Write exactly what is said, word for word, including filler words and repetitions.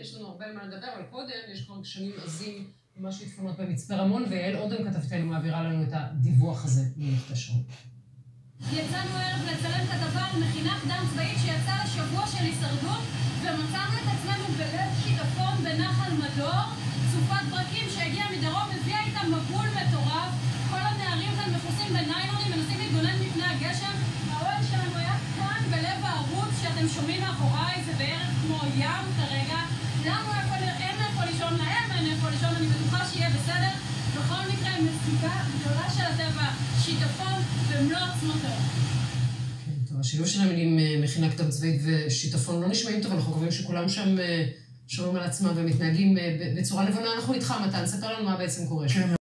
יש לנו הרבה מה לדבר, אבל קודם יש כבר גשמים עזים ממש שיטפונות במצפה רמון, ויעל אודם כתבתנו מעבירה לנו את הדיווח הזה ממכתש רון. יצאנו ערב לצלם כתבה על מכינה קדם צבאית שיצאה לשבוע של הישרדות, ומצאנו את עצמנו בלב שיטפון בנחל מדור. סופת ברקים שהגיעה מדרום הביאה איתם מבול מטורף. כל הנערים כאן מכוסים בניילונים, מנסים להתגונן מפני הגשם. האוהל שלנו היה כאן בלב הערוץ שאתם שומעים מאחוריי, זה בערך כמו ים כרגע. לנו אין איפה לישון, להם אין איפה לישון, אני בטוחה שיהיה בסדר. בכל מקרה, מסיבה גדולה של הטבע, שיטפון במלוא עצמתו. כן, טוב, השילוב של המילים מכינה קדם צבאית ושיטפון לא נשמעים טוב, אנחנו קובעים שכולם שם שומעים על עצמם ומתנהגים בצורה נבונה. אנחנו איתך, מתן, ספר לנו מה בעצם קורה שם.